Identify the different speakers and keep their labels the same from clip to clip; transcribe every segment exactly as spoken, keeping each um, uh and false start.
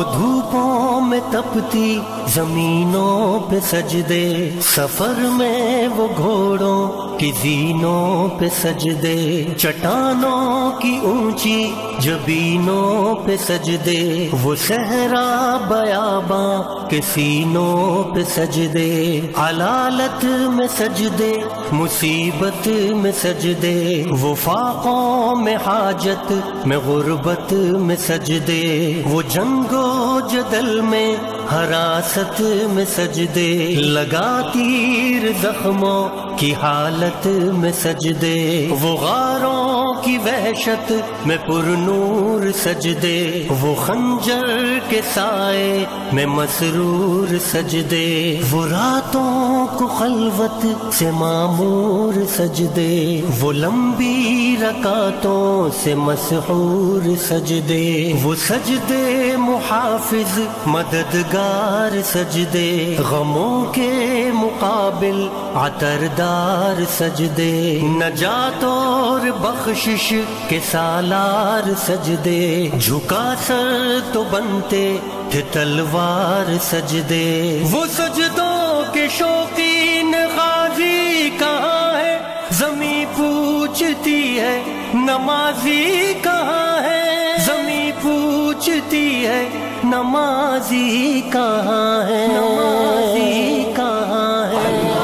Speaker 1: دھوپوں میں تپتی زمینوں پہ سجدے، سفر میں وہ گھوڑوں کی زینوں پہ سجدے، چٹانوں کی اونچی جبینوں پہ سجدے، وہ صحرا بیاباں کے سینوں پہ سجدے، علالت میں سجدے مصیبت میں سجدے، وہ فاقوں میں حاجت میں غربت میں سجدے، وہ جنگ و جدل میں حراست میں سجدے، لگا تیر زخموں کی حالت میں سجدے، وہ غاروں کی وحشت میں پرنور سجدے، وہ خنجر کے سائے میں مسرور سجدے، وہ راتوں کو خلوت سے معمور سجدے، وہ لمبی رکعتوں سے مسحور سجدے، وہ سجدے محافظ مددگار سجدے، غموں کے مقابل عطردار سجدے، نجات اور بخشش کے سالار سجدے، جھکا سر تو بنتے تھے تلوار سجدے، وہ سجدوں کے شوقین غازی کہاں ہے، زمیں پوچھتی ہے نمازی کہاں ہے، زمیں پوچھتی ہے نمازی کہاں ہے، نمازی کہاں ہے۔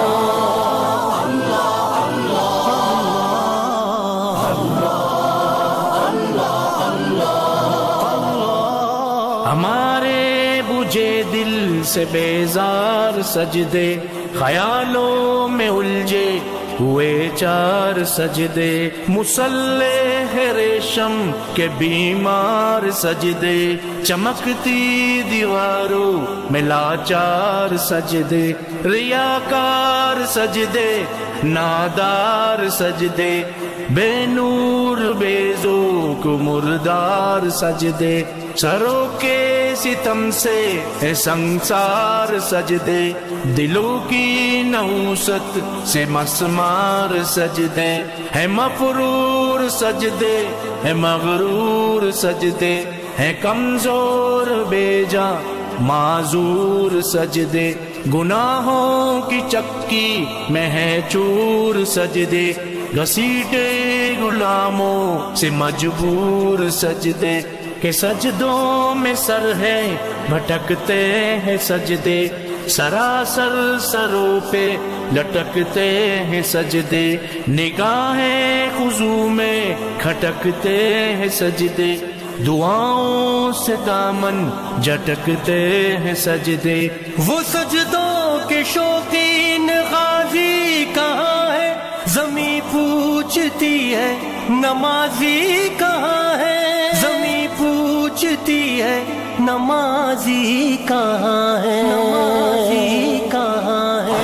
Speaker 2: ہمارے بجھے دل سے بیزار سجدے، خیالوں میں الجھے ہوئے چار سجدے، مصلح ریشم کے بیمار سجدے، چمکتی دیواروں میں لاچار سجدے، ریاکار سجدے نادار سجدے، بے نور بے ذوق مردار سجدے، سروں کے ستم سے ہے سنسار سجدے، دلوں کی نحوست سے مسمار سجدے، ہے مفرور سجدے ہے مغرور سجدے، ہے کمزور بے جاں معذور سجدے، گناہوں کی چکی میں ہے چور سجدے، گھسیٹے غلاموں سے مجبور سجدے، کہ سجدوں میں سر ہے بھٹکتے ہیں سجدے، سراسر سروں پہ لٹکتے ہیں سجدے، نگاہیں خضوع میں کھٹکتے ہیں سجدے، دعاؤں سے دامن جھٹکتے ہیں سجدے،
Speaker 1: وہ سجدوں کے شوقین غازی کہاں ہے، زمیں پوچھتی ہے نمازی کہاں ہے، زمیں پوچھتی ہے نمازی کہاں ہے، نمازی کہاں ہے۔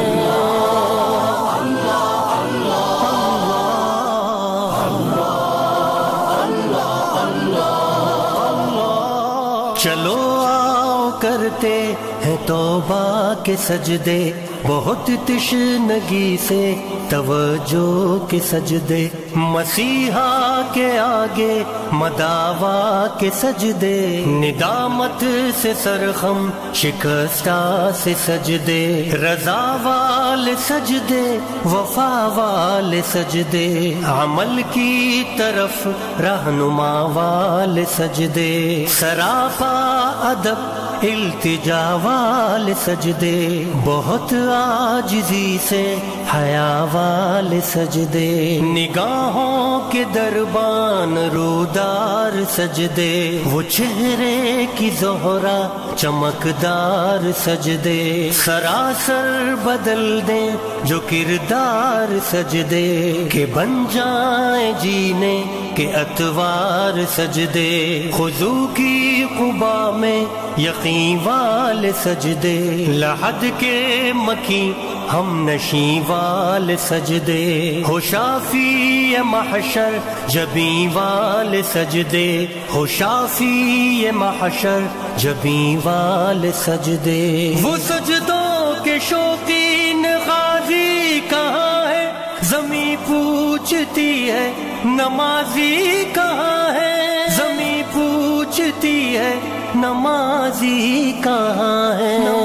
Speaker 1: چلو آؤ کرتے ہیں توبہ کے سجدے، بہت تشنگی سے توجہ کے سجدے، مسیحا کے آگے مداوا کے سجدے، ندامت سے سرخم شکستہ سے سجدے، رضا والے سجدے وفا والے سجدے، عمل کی طرف رہنما والے سجدے، سراپا ادب التجا والے سجدے، بہت عاجزی سے حیا والے سجدے، نگاہوں کے دربان رودار سجدے، وہ چہرے کی زہرا چمکدار سجدے، سراسر بدل دیں جو کردار سجدے، کہ بن جائیں جینے کے اتوار سجدے، خضوع کی قبا میں یقین والے سجدے، لحد کے مکی ہم نشیں والے سجدے، ہو شافی محشر جبیں والے سجدے، ہو شافی محشر جبیں والے سجدے، وہ سجدوں کے شوقین غازی کہاں ہے، زمیں پوچھتی ہے نمازی کہاں ہے، زمیں پوچھتی ہے نماز نمازی کہاں ہے